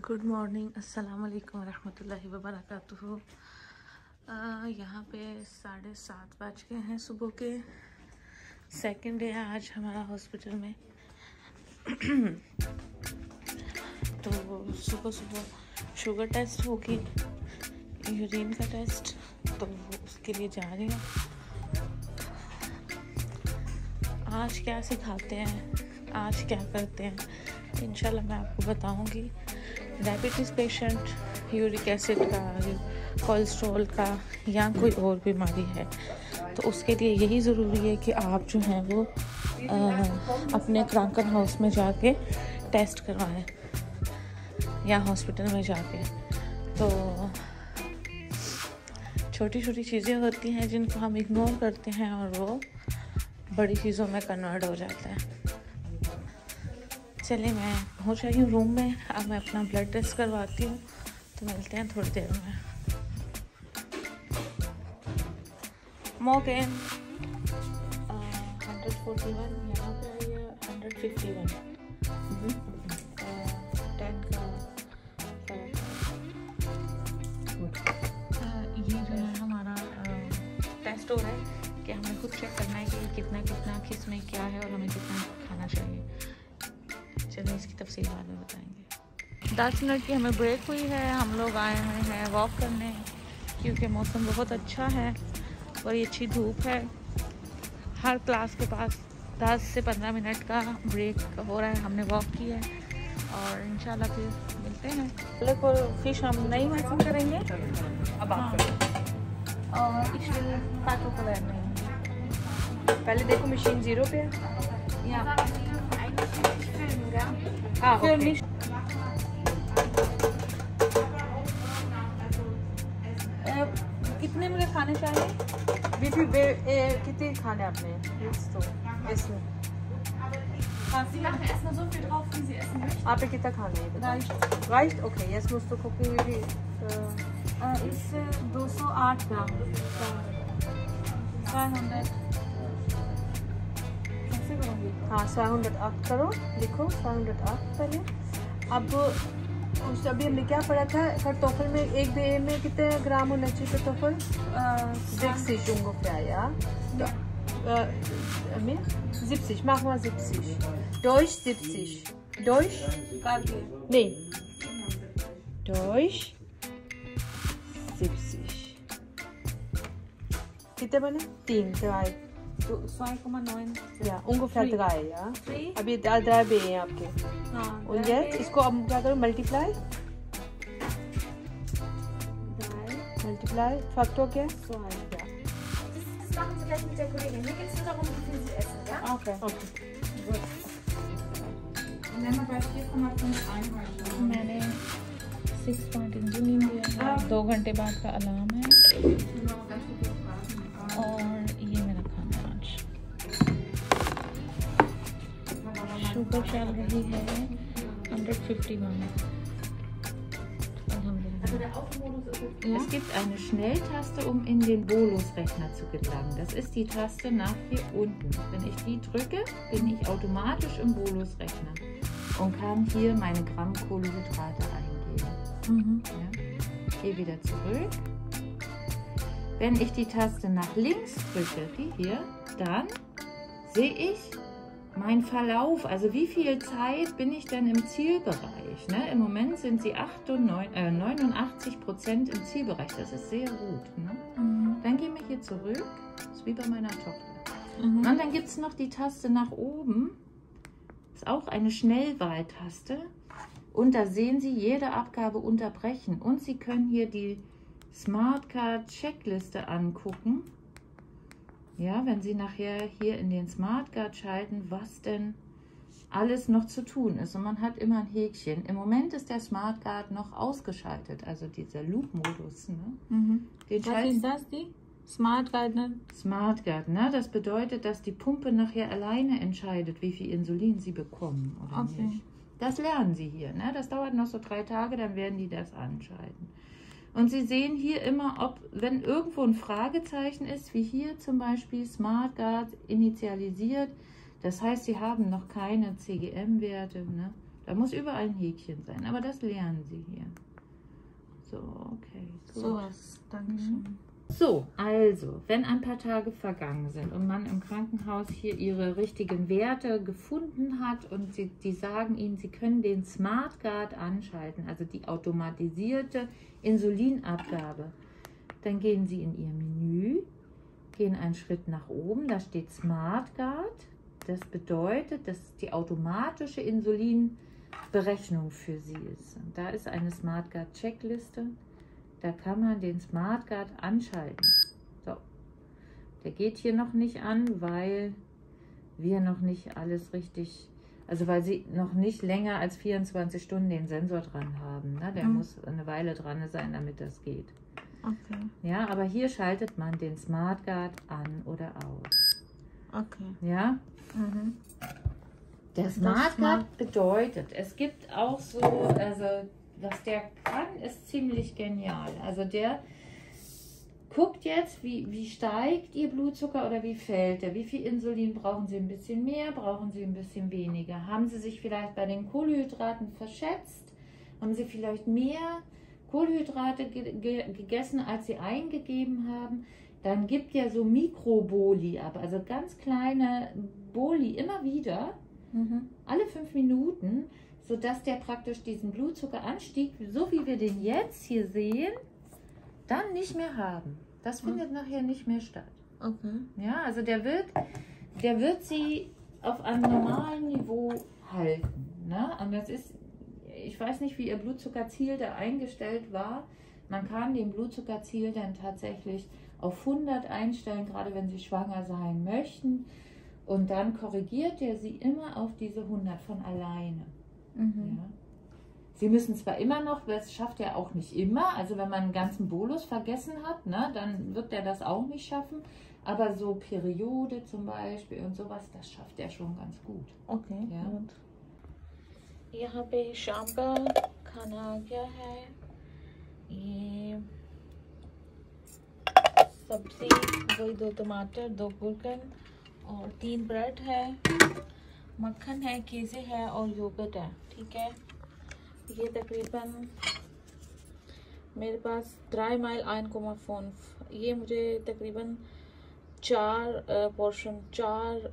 Good morning, अस्सलाम वालेकुम रहमतुल्लाहि व बरकातुहू। यहाँ पे 7:30 बज गए हैं सुबह के। सेकंड डे है आज हमारा हॉस्पिटल में। तो सुबह सुबह शुगर टेस्ट होगी, यूरिन का टेस्ट, तो उसके लिए जा रही हूँ। आज क्या सिखाते हैं, आज क्या करते हैं, इंशाल्लाह मैं आपको बताऊंगी। डायबिटीज़ पेशेंट, यूरिक एसिड का, कोलेस्ट्रॉल का या कोई और बीमारी है तो उसके लिए यही ज़रूरी है कि आप जो हैं वो अपने क्रैंकन हाउस में जाके टेस्ट करवाएं या हॉस्पिटल में जाके। तो छोटी छोटी चीज़ें होती हैं जिनको हम इग्नोर करते हैं और वो बड़ी चीज़ों में कन्वर्ट हो जाता है। चलिए, मैं पहुंच रही हूँ रूम में। अब मैं अपना ब्लड टेस्ट करवाती हूँ, तो मिलते हैं थोड़ी देर में। मोगेन 141 यहाँ पे आई है, 151 10 का ये जो है हमारा टेस्ट हो रहा है कि हमें खुद चेक करना है कि कितना कितना किस में क्या है और हमें कितना खाना चाहिए। चलिए, इसकी तफसील बाद में बताएंगे। 10 मिनट की हमें ब्रेक हुई है। हम लोग आए हुए हैं वॉक करने क्योंकि मौसम बहुत अच्छा है, बड़ी अच्छी धूप है। हर क्लास के पास 10 से 15 मिनट का ब्रेक हो रहा है। हमने वॉक किया है और इंशाल्लाह फिर मिलते हैं। पहले को फिश हम नहीं मैचिंग करेंगे अब और इसलिए पैकों को लेने पहले देखो मशीन 0 पे है या हाँ ओके। कितने मुझे खाने चाहिए? कितने खाने आपने तो इसमें आप कितना खाने हैं? Right okay. Yes musst du gucken wie इस 208 ग्राम 200 कैसे करूँगी? हाँ 208 करो, लिखो 208 पहले। अब अभी हमने क्या पढ़ा था kartoffel में एक बे में कितने ग्राम होना चाहिए kartoffel? 60 ungefähr, ja? 70, mach mal 70. Durch 70. Durch? Nee. Durch 70. कितने बने? 3, 3. 2,9 Ja, ungefähr 3, ja? 3? अब ये 3 बे हैं आपके। हाँ, और ये इसको अब क्या करो? मल्टीप्लाई फैक्टर क्या? Das machen Sie gleich mit der Kollegin. Mir geht es nur darum, wie viel Sie essen, ja? Okay okay. Und dann bei 4,5 Einheiten. मैंने 6 पॉइंट इंसुलिन लिया है। 2 घंटे बाद का अलार्म है Genau, ganz viele Fragen. और ये मेरा खाना है आज। शुगर चल रही है 151। Also der Automodus ist jetzt Es gibt eine Schnelltaste, um in den Bolus-Rechner zu gelangen. Das ist die Taste nach hier unten. Wenn ich die drücke, bin ich automatisch im Bolus-Rechner und kann hier meine Gramm Kohlenhydrate eingeben. Ja. Gehe wieder zurück. Wenn ich die Taste nach links drücke, die hier, dann sehe ich mein Verlauf, also wie viel Zeit bin ich denn im Zielbereich. Ne? Im Moment sind sie 89% im Zielbereich, das ist sehr gut. Ne? Dann gehen wir hier zurück, das ist wie bei meiner Tochter. Und dann gibt es noch die Taste nach oben, das ist auch eine Schnellwahltaste. Und da sehen Sie jede Abgabe unterbrechen. Und Sie können hier die Smartcard Checkliste angucken. Ja, wenn Sie nachher hier in den Smartcard schalten, was denn alles noch zu tun ist. Und man hat immer ein Häkchen. Im Moment ist der Smartcard noch ausgeschaltet, also dieser Loop-Modus. Ne? Den Was ist das, die? Smart Guide? Smartcard, ne? Das bedeutet, dass die Pumpe nachher alleine entscheidet, wie viel Insulin Sie bekommen oder nicht. Das lernen Sie hier. Ne? Das dauert noch so 3 Tage, dann werden die das anschalten. Und Sie sehen hier immer, ob, wenn irgendwo ein Fragezeichen ist, wie hier zum Beispiel SmartGuard initialisiert, das heißt, Sie haben noch keine CGM-Werte, ne? Da muss überall ein Häkchen sein, aber das lernen Sie hier. So, okay. Gut. So was, Dankeschön. So, also, wenn ein paar Tage vergangen sind und man im Krankenhaus hier ihre richtigen Werte gefunden hat und die sagen Ihnen, Sie können den SmartGuard anschalten, also die automatisierte Insulinabgabe, dann gehen Sie in Ihr Menü, gehen einen Schritt nach oben, da steht SmartGuard. Das bedeutet, dass die automatische Insulinberechnung für Sie ist. Und da ist eine SmartGuard-Checkliste. Da kann man den SmartGuard anschalten. So, der geht hier noch nicht an, weil wir noch nicht alles richtig, also weil Sie noch nicht länger als 24 Stunden den Sensor dran haben. Ne? Der muss eine Weile dran sein, damit das geht. Okay. Ja, aber hier schaltet man den SmartGuard an oder aus. Okay. Ja? Der SmartGuard bedeutet, es gibt auch so, also was der kann, ist ziemlich genial. Also der guckt jetzt, wie steigt Ihr Blutzucker oder wie fällt der? Wie viel Insulin brauchen Sie? Ein bisschen mehr? Brauchen Sie ein bisschen weniger? Haben Sie sich vielleicht bei den Kohlenhydraten verschätzt? Haben Sie vielleicht mehr Kohlenhydrate gegessen, als Sie eingegeben haben? Dann gibt ja so Mikroboli ab, also ganz kleine Boli immer wieder, alle 5 Minuten, sodass der praktisch diesen Blutzuckeranstieg, so wie wir den jetzt hier sehen, dann nicht mehr haben. Das findet nachher nicht mehr statt. Okay. Ja, also der wird Sie auf einem normalen Niveau halten. Ne? Und das ist, ich weiß nicht, wie Ihr Blutzuckerziel da eingestellt war. Man kann den Blutzuckerziel dann tatsächlich auf 100 einstellen, gerade wenn Sie schwanger sein möchten. Und dann korrigiert er Sie immer auf diese 100 von alleine. Ja. Sie müssen zwar immer noch, das schafft er auch nicht immer, also wenn man einen ganzen Bolus vergessen hat, ne, dann wird er das auch nicht schaffen. Aber so Periode zum Beispiel und sowas, das schafft er schon ganz gut. Okay, Ja. gut. यहाँ पे शाम का खाना आ गया है। ये सब्जी, वही 2 टमाटर, 2 गुलकंद और 3 ब्रेड है, मक्खन है, केज़े है और योगर्ट है। ठीक है, ये तकरीबन मेरे पास 3 माइल आयन को फ़ोन, ये मुझे तकरीबन 4 पोर्शन, 4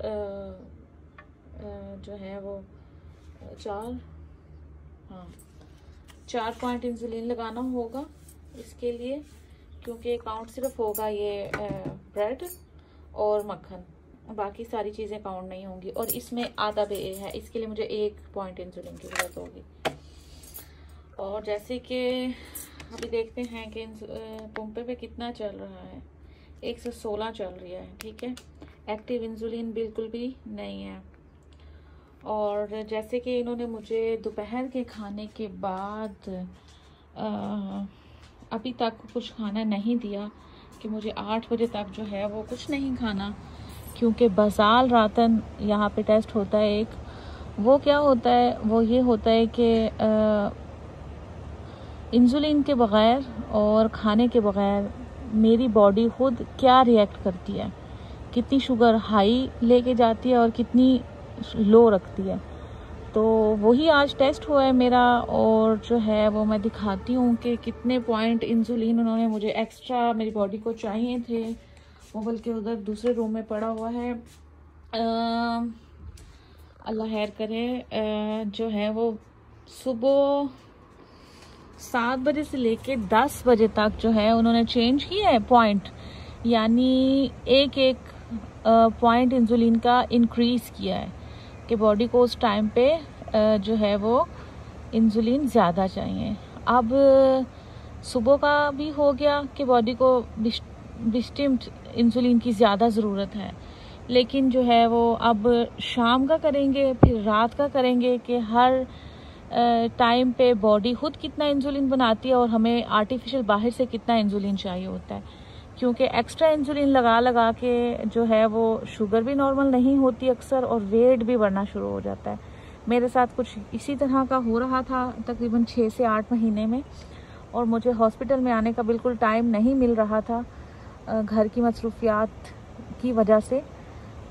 जो है वो 4 पॉइंट इंसुलिन लगाना होगा इसके लिए, क्योंकि काउंट सिर्फ होगा ये ब्रेड और मक्खन, बाकी सारी चीज़ें काउंट नहीं होंगी। और इसमें आधा बे है, इसके लिए मुझे 1 पॉइंट इंसुलिन की ज़रूरत होगी। और जैसे कि अभी देखते हैं कि पंपे पे कितना चल रहा है, 116 चल रही है। ठीक है, एक्टिव इंसुलिन बिल्कुल भी नहीं है। और जैसे कि इन्होंने मुझे दोपहर के खाने के बाद अभी तक कुछ खाना नहीं दिया, कि मुझे 8 बजे तक जो है वो कुछ नहीं खाना, क्योंकि बसाल रातन यहाँ पे टेस्ट होता है एक, वो क्या होता है, वो ये होता है कि इंसुलिन के बग़ैर और खाने के बग़ैर मेरी बॉडी खुद क्या रिएक्ट करती है, कितनी शुगर हाई लेके जाती है और कितनी लो रखती है। तो वही आज टेस्ट हुआ है मेरा, और जो है वो मैं दिखाती हूँ कि कितने पॉइंट इंसुलिन उन्होंने मुझे एक्स्ट्रा मेरी बॉडी को चाहिए थे। वो बल्कि उधर दूसरे रूम में पड़ा हुआ है, अल्लाह खैर करे। जो है वो सुबह 7 बजे से लेके 10 बजे तक जो है उन्होंने चेंज किया है पॉइंट, यानी एक पॉइंट इंसुलिन का इंक्रीज़ किया है कि बॉडी को उस टाइम पे जो है वो इंसुलिन ज़्यादा चाहिए। अब सुबह का भी हो गया कि बॉडी को डिस्टिंक्ट इंसुलिन की ज़्यादा ज़रूरत है, लेकिन जो है वो अब शाम का करेंगे, फिर रात का करेंगे कि हर टाइम पे बॉडी खुद कितना इंसुलिन बनाती है और हमें आर्टिफिशियल बाहर से कितना इंसुलिन चाहिए होता है। क्योंकि एक्स्ट्रा इंसुलिन लगा के जो है वो शुगर भी नॉर्मल नहीं होती अक्सर, और वेट भी बढ़ना शुरू हो जाता है। मेरे साथ कुछ इसी तरह का हो रहा था तकरीबन 6 से 8 महीने में, और मुझे हॉस्पिटल में आने का बिल्कुल टाइम नहीं मिल रहा था घर की मसरूफियात की वजह से।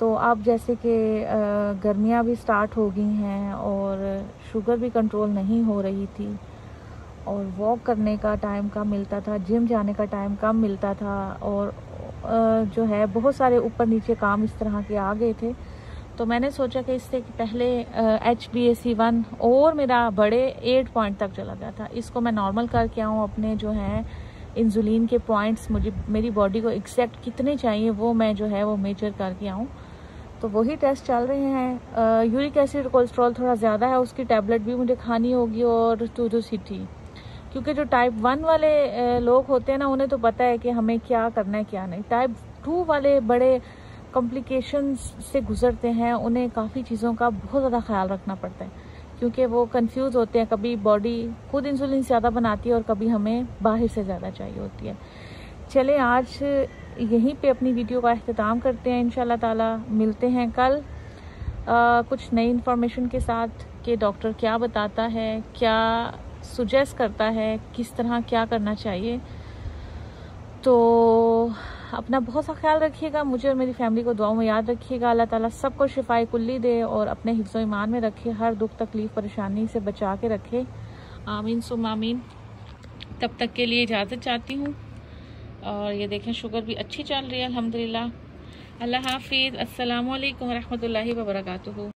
तो अब जैसे कि गर्मियाँ भी स्टार्ट हो गई हैं और शुगर भी कंट्रोल नहीं हो रही थी और वॉक करने का टाइम कम मिलता था, जिम जाने का टाइम कम मिलता था और जो है बहुत सारे ऊपर नीचे काम इस तरह के आ गए थे। तो मैंने सोचा कि इससे पहले HbA1C और मेरा बड़े 8 पॉइंट तक चला गया था, इसको मैं नॉर्मल करके आऊँ। अपने जो है इंसुलिन के पॉइंट्स मुझे मेरी बॉडी को एग्जैक्ट कितने चाहिए वो मैं जो है वो मेजर करके आऊँ। तो वही टेस्ट चल रहे हैं। यूरिक एसिड कोलेस्ट्रॉल थोड़ा ज़्यादा है, उसकी टैबलेट भी मुझे खानी होगी और टूडोसिटी, क्योंकि जो टाइप 1 वाले लोग होते हैं ना उन्हें तो पता है कि हमें क्या करना है क्या नहीं। टाइप 2 वाले बड़े कॉम्प्लिकेशंस से गुजरते हैं, उन्हें काफ़ी चीज़ों का बहुत ज़्यादा ख्याल रखना पड़ता है क्योंकि वो कंफ्यूज होते हैं। कभी बॉडी खुद इंसुलिन ज़्यादा बनाती है और कभी हमें बाहर से ज़्यादा चाहिए होती है। चलें आज यहीं पे अपनी वीडियो का अख्तिताम करते हैं। इंशाल्लाह ताला मिलते हैं कल कुछ नई इन्फॉर्मेशन के साथ कि डॉक्टर क्या बताता है, क्या सुजेस्ट करता है, किस तरह क्या करना चाहिए। तो अपना बहुत सा ख्याल रखिएगा, मुझे और मेरी फैमिली को दुआओं में याद रखिएगा। अल्लाह ताला सबको शिफाए कुल्ली दे और अपने हिफ्ज़ो ईमान में रखे, हर दुख तकलीफ़ परेशानी से बचा के रखे। आमीन सुम आमीन। तब तक के लिए इजाज़त चाहती हूँ। और ये देखें शुगर भी अच्छी चल रही है अल्हम्दुलिल्लाह। अल्लाह हाफिज़। अस्सलामु अलैकुम व रहमतुल्लाहि व बरकातुहू।